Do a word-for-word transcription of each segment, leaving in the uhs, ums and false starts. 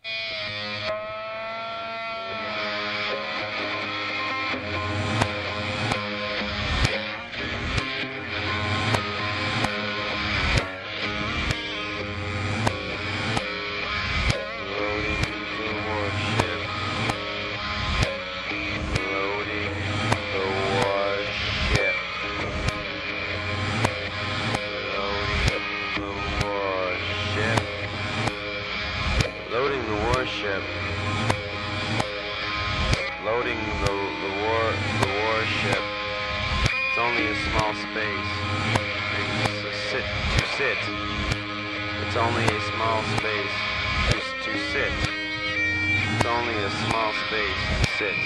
Loading the warship. Loading the the war the warship. It's only a small space. To sit to sit. It's only a small space. To to sit. It's only a small space to sit.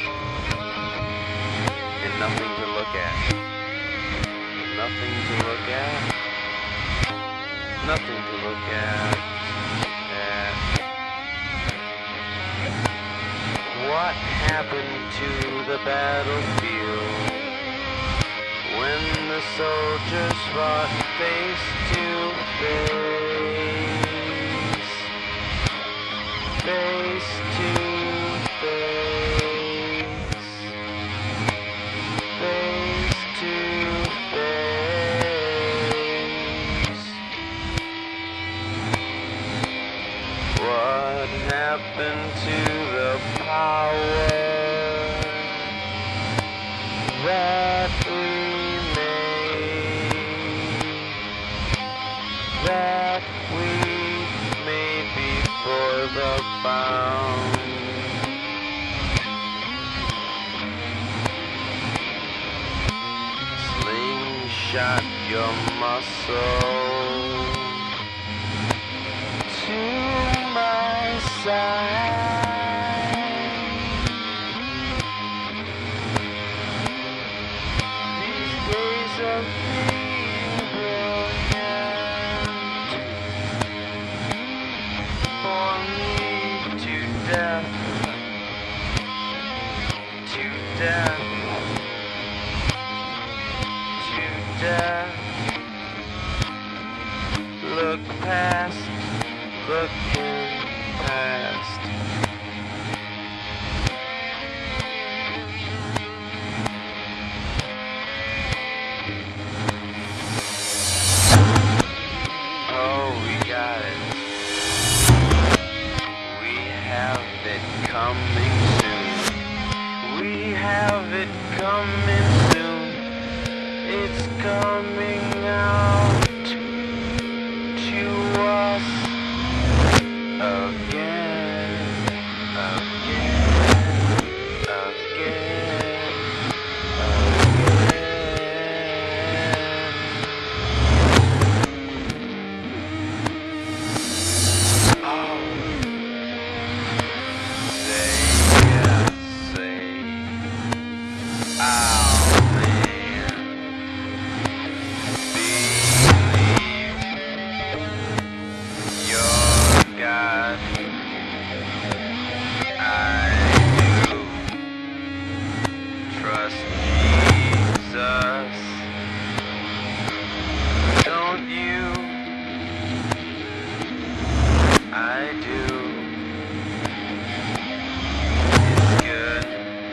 And nothing to look at. Nothing to look at. Nothing to look at. At. What happened to the battlefield when the soldiers fought face to face, face to face, face to face? What happened to the power that we made, that we made before the bound? Slingshot your muscle to my side. Of being brilliant for me to death, to death, to death. Look past, looking past. Coming soon. We have it coming soon. It's coming out to us again, again, again, again. Oh. Trust Jesus, don't you? I do. It's good.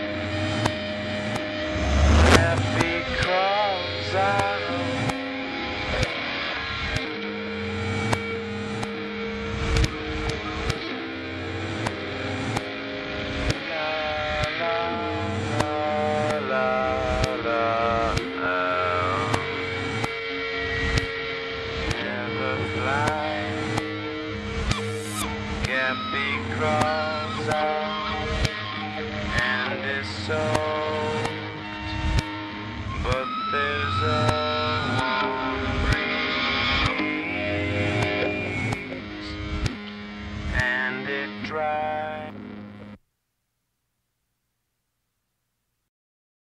Happy cause I happy cross out and it's so